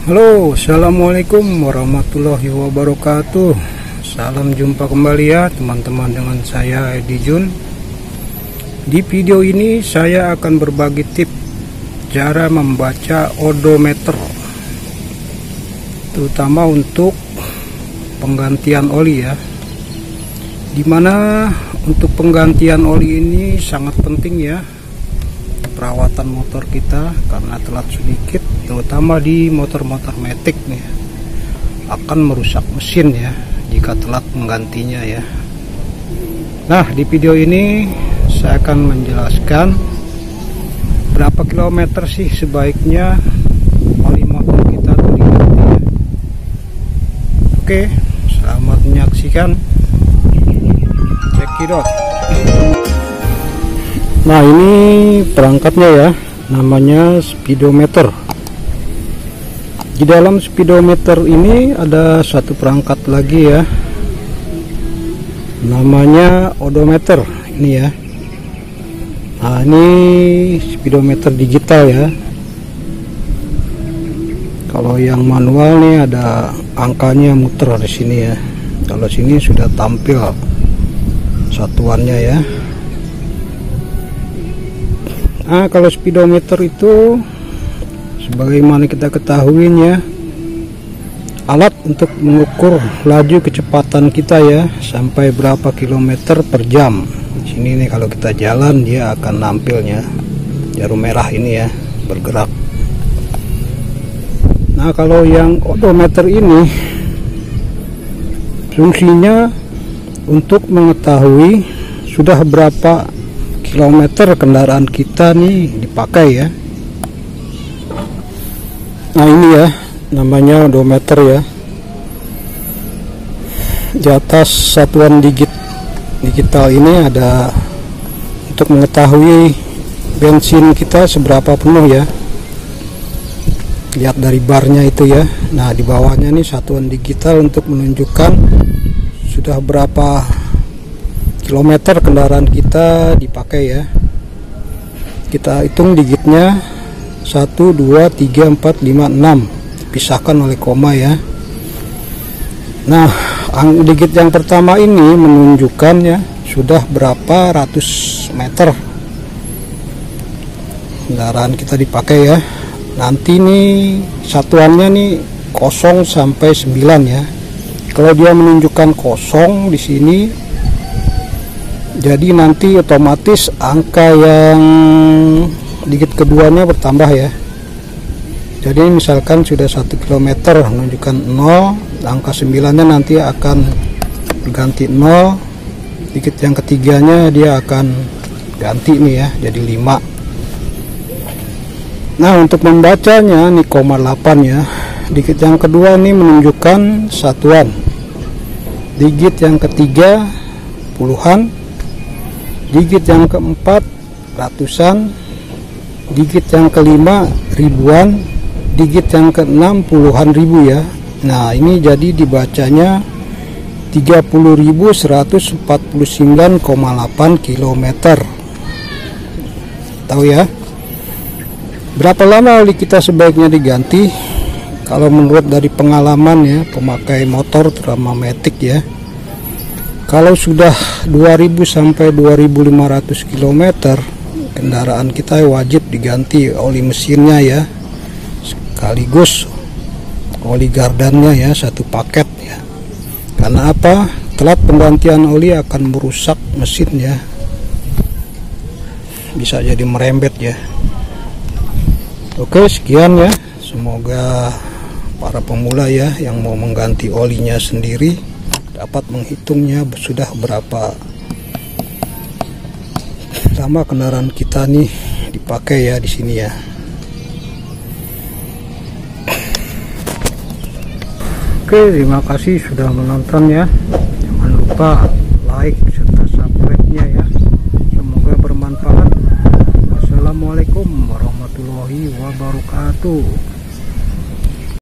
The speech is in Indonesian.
Halo, assalamualaikum warahmatullahi wabarakatuh. Salam jumpa kembali ya teman-teman, dengan saya Edi Jun. Di video ini saya akan berbagi tips cara membaca odometer, terutama untuk penggantian oli ya. Dimana untuk penggantian oli ini sangat penting ya, perawatan motor kita, karena telat sedikit, terutama di motor-motor matic nih, akan merusak mesin ya jika telat menggantinya ya. Nah, di video ini saya akan menjelaskan berapa kilometer sih sebaiknya oli motor kita tuh diganti ya. Oke, selamat menyaksikan. Check it out. Nah, ini perangkatnya ya, namanya speedometer. Di dalam speedometer ini ada satu perangkat lagi ya, namanya odometer ini ya. Nah, ini speedometer digital ya. Kalau yang manual nih ada angkanya muter di sini ya. Kalau sini sudah tampil satuannya ya. Nah, kalau speedometer itu sebagaimana kita ketahui ya, alat untuk mengukur laju kecepatan kita ya, sampai berapa kilometer per jam. Di sini nih kalau kita jalan dia akan nampilnya jarum merah ini ya, bergerak. Nah, kalau yang odometer ini fungsinya untuk mengetahui sudah berapa kilometer kendaraan kita nih dipakai ya. Nah, ini ya namanya odometer ya. Di atas satuan digital ini ada untuk mengetahui bensin kita seberapa penuh ya. Lihat dari barnya itu ya. Nah, di bawahnya nih satuan digital untuk menunjukkan sudah berapa kilometer kendaraan kita dipakai ya. Kita hitung digitnya 1, 2, 3, 4, 5, 6 pisahkan oleh koma ya. Nah, digit yang pertama ini menunjukkan ya sudah berapa ratus meter kendaraan kita dipakai ya. Nanti nih satuannya nih 0 sampai 9 ya. Kalau dia menunjukkan 0 di sini, jadi nanti otomatis angka yang digit keduanya bertambah ya. Jadi misalkan sudah 1 km menunjukkan 0, angka 9 nya nanti akan berganti 0, digit yang ketiganya dia akan ganti nih ya, jadi 5. Nah, untuk membacanya nih 0,8 ya. Digit yang kedua nih menunjukkan satuan, digit yang ketiga puluhan, digit yang keempat ratusan, digit yang kelima ribuan, digit yang keenam puluhan ribu ya. Nah, ini jadi dibacanya 30.149,8 km. Tahu ya berapa lama oli kita sebaiknya diganti? Kalau menurut dari pengalaman ya pemakai motor terutama matic ya, kalau sudah 2000 sampai 2500 km kendaraan kita wajib diganti oli mesinnya ya, sekaligus oli gardannya ya, satu paket ya. Karena apa? Telat penggantian oli akan merusak mesin ya, bisa jadi merembet ya. Oke, sekian ya. Semoga para pemula ya yang mau mengganti olinya sendiri dapat menghitungnya sudah berapa lama kendaraan kita nih dipakai ya di sini ya. Oke, terima kasih sudah menonton ya. Jangan lupa like serta subscribe-nya ya. Semoga bermanfaat. Wassalamualaikum warahmatullahi wabarakatuh.